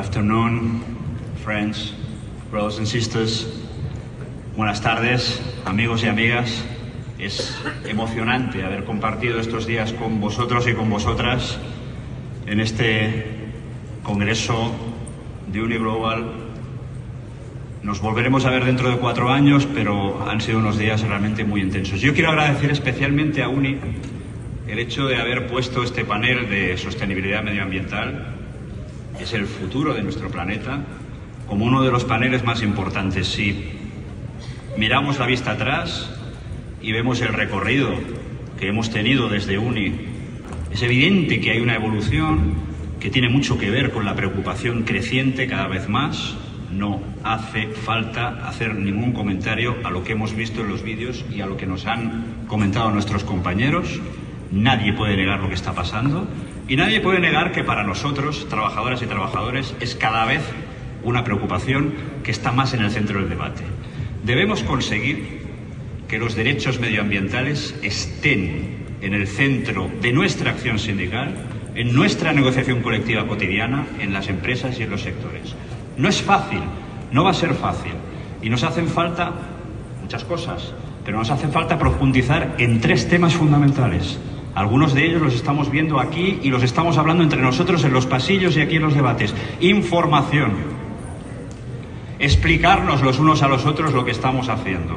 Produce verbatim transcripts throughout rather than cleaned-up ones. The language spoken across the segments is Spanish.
afternoon, friends, brothers and sisters. Buenas tardes, amigos y amigas. Es emocionante haber compartido estos días con vosotros y con vosotras en este congreso de Uni Global. Nos volveremos a ver dentro de cuatro años, pero han sido unos días realmente muy intensos. Yo quiero agradecer especialmente a Uni el hecho de haber puesto este panel de sostenibilidad medioambiental, que es el futuro de nuestro planeta, como uno de los paneles más importantes. Si miramos la vista atrás y vemos el recorrido que hemos tenido desde Uni, es evidente que hay una evolución que tiene mucho que ver con la preocupación creciente cada vez más. No hace falta hacer ningún comentario a lo que hemos visto en los vídeos y a lo que nos han comentado nuestros compañeros. Nadie puede negar lo que está pasando y nadie puede negar que para nosotros, trabajadoras y trabajadores, es cada vez una preocupación que está más en el centro del debate. Debemos conseguir que los derechos medioambientales estén en el centro de nuestra acción sindical, en nuestra negociación colectiva cotidiana, en las empresas y en los sectores. No es fácil, no va a ser fácil, y nos hacen falta muchas cosas, pero nos hace falta profundizar en tres temas fundamentales. Algunos de ellos los estamos viendo aquí y los estamos hablando entre nosotros en los pasillos y aquí en los debates. Información. Explicarnos los unos a los otros lo que estamos haciendo.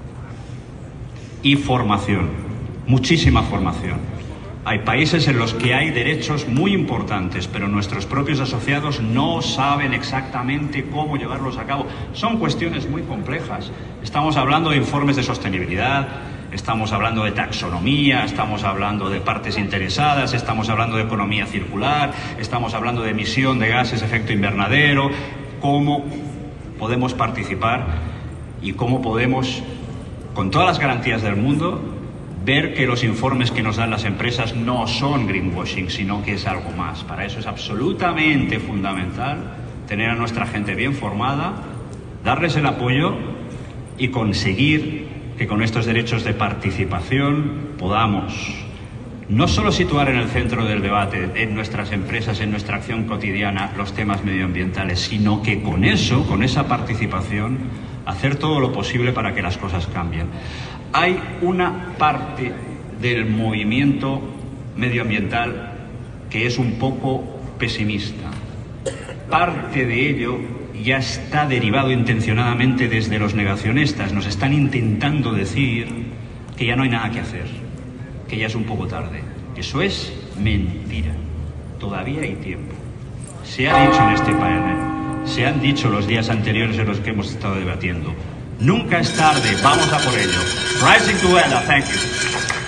Y formación. Muchísima formación. Hay países en los que hay derechos muy importantes, pero nuestros propios asociados no saben exactamente cómo llevarlos a cabo. Son cuestiones muy complejas. Estamos hablando de informes de sostenibilidad, estamos hablando de taxonomía, estamos hablando de partes interesadas, estamos hablando de economía circular, estamos hablando de emisión de gases de efecto invernadero, cómo podemos participar y cómo podemos, con todas las garantías del mundo, ver que los informes que nos dan las empresas no son greenwashing, sino que es algo más. Para eso es absolutamente fundamental tener a nuestra gente bien formada, darles el apoyo y conseguir que con estos derechos de participación podamos no solo situar en el centro del debate, en nuestras empresas, en nuestra acción cotidiana, los temas medioambientales, sino que con eso, con esa participación, hacer todo lo posible para que las cosas cambien. Hay una parte del movimiento medioambiental que es un poco pesimista. Parte de ello ya está derivado intencionadamente desde los negacionistas. Nos están intentando decir que ya no hay nada que hacer, que ya es un poco tarde. Eso es mentira. Todavía hay tiempo. Se ha dicho en este panel, se han dicho los días anteriores en los que hemos estado debatiendo. Nunca es tarde, vamos a por ello. Rising together, thank you.